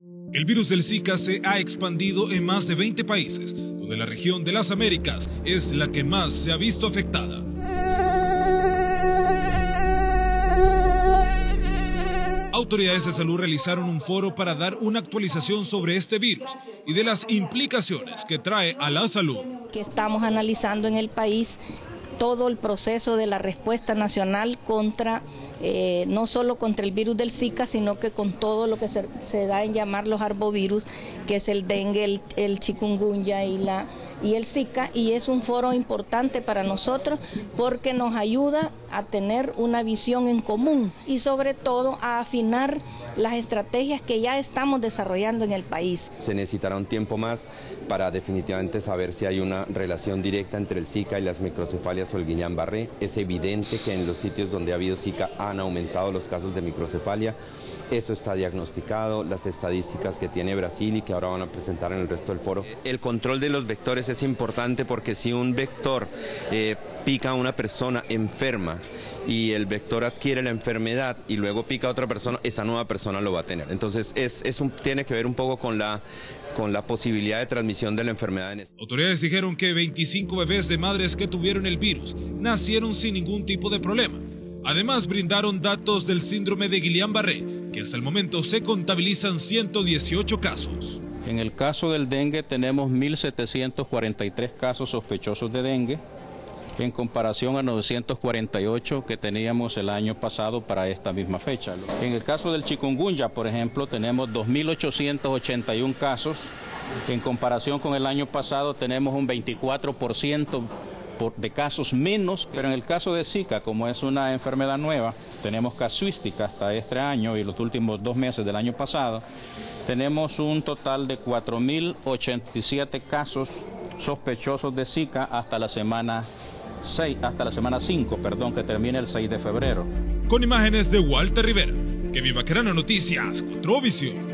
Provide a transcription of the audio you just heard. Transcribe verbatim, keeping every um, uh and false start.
El virus del Zika se ha expandido en más de veinte países, donde la región de las Américas es la que más se ha visto afectada. Autoridades de salud realizaron un foro para dar una actualización sobre este virus y de las implicaciones que trae a la salud. Que estamos analizando en el país todo el proceso de la respuesta nacional contra, eh, no solo contra el virus del Zika, sino que con todo lo que se, se da en llamar los arbovirus, que es el dengue, el, el chikungunya y, la, y el Zika, y es un foro importante para nosotros porque nos ayuda a tener una visión en común y sobre todo a afinar las estrategias que ya estamos desarrollando en el país. Se necesitará un tiempo más para definitivamente saber si hay una relación directa entre el Zika y las microcefalias o el Guillain-Barré. Es evidente que en los sitios donde ha habido Zika han aumentado los casos de microcefalia. Eso está diagnosticado, las estadísticas que tiene Brasil y que ahora van a presentar en el resto del foro. El control de los vectores es importante porque si un vector eh, pica a una persona enferma y el vector adquiere la enfermedad y luego pica a otra persona, esa nueva persona lo va a tener. Entonces es, es un, tiene que ver un poco con la, con la posibilidad de transmisión de la enfermedad. En este. Autoridades dijeron que veinticinco bebés de madres que tuvieron el virus nacieron sin ningún tipo de problema. Además brindaron datos del síndrome de Guillain-Barré, que hasta el momento se contabilizan ciento dieciocho casos. En el caso del dengue tenemos mil setecientos cuarenta y tres casos sospechosos de dengue, en comparación a novecientos cuarenta y ocho que teníamos el año pasado para esta misma fecha. En el caso del chikungunya, por ejemplo, tenemos dos mil ochocientos ochenta y uno casos, en comparación con el año pasado tenemos un veinticuatro por ciento de casos menos, pero en el caso de Zika, como es una enfermedad nueva, tenemos casuística hasta este año y los últimos dos meses del año pasado, tenemos un total de cuatro mil ochenta y siete casos sospechosos de Zika hasta la semana seis, hasta la semana cinco, perdón, que termina el seis de febrero. Con imágenes de Walter Rivera, Kevin Baquerano, Noticias cuatro Visión.